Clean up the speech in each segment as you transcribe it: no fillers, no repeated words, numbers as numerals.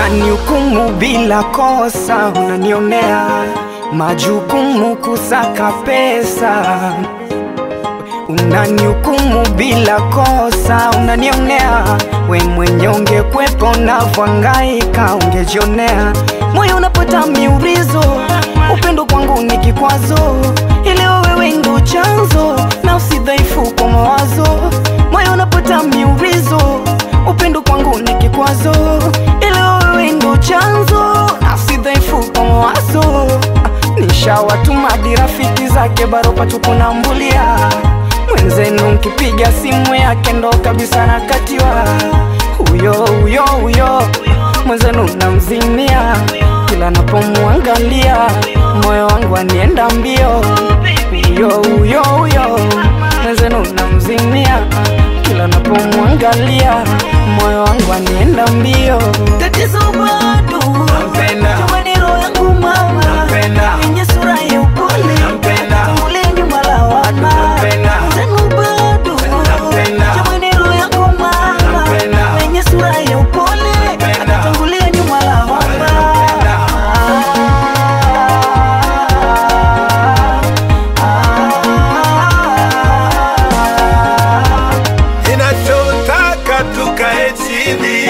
Unanihukumu bila kosa, unanionea majukumu kusaka pesa. Unanihukumu bila kosa, unanionea we mwenye ungekwepo na vangaika ungejionea. Moyo unapata miurizo, upendo kwangu ni kikwazo, ileo wewe ndo chanzo na usidhaifu kwa mawazo. Moyo unapata miurizo, upendo kwangu ni kikwazo, ileo wewe ndo chanzo na usidhaifu kwa mawazo. Nishawatuma hadi rafiki zake baropa tukunambulia, mwenzenu mkipiga simu yake ndo kabisa nakatiwa. Huyo mwenzenu namzimia, kila napomuangalia moyo wangu anienda mbio. Huyo mwenzenu namzimia, kila napomuangalia moyo wangu anienda mbio. Tatizo bado nampenda, jamani roho yangu mama nampenda, yenye sura ya upole nampenda, ule nyuma la wama nampenda. Tatizo bado nampenda, jamani roho yangu mama nampenda, yenye sura ya upole anatangulia nyuma la wama. Ninachotaka tukae chini,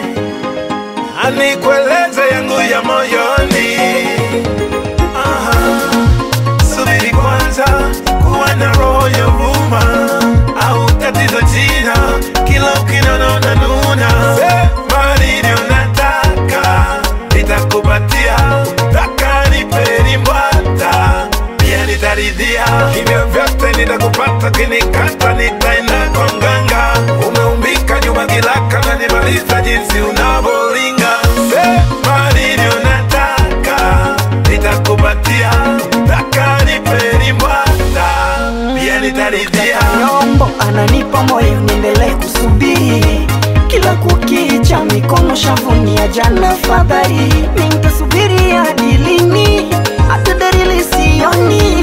anikueleze yangu ya moyoni. Subiri kwanza, kuwa na roho ya huruma, au tatizo jina, kila ukinona nuna. Sema nini unataka, nitakupatia, taka nipeni mbwata, pia nitaridhia. Hivyo vyote nitakupata, kinikata nitaenda kwa mganga. Umeumbika nyuma kilaka na nimaliza jinsi unavolinga. Sema nini unataka, nitakupatia, taka nipeni mbwata, pia nitaridhia. Nyombo ananipa moyo niendelee kusubiri, kila kukicha mikono shavuni ya jana fadhali. Nitasubiri hadi lini? Hata dalili sioni.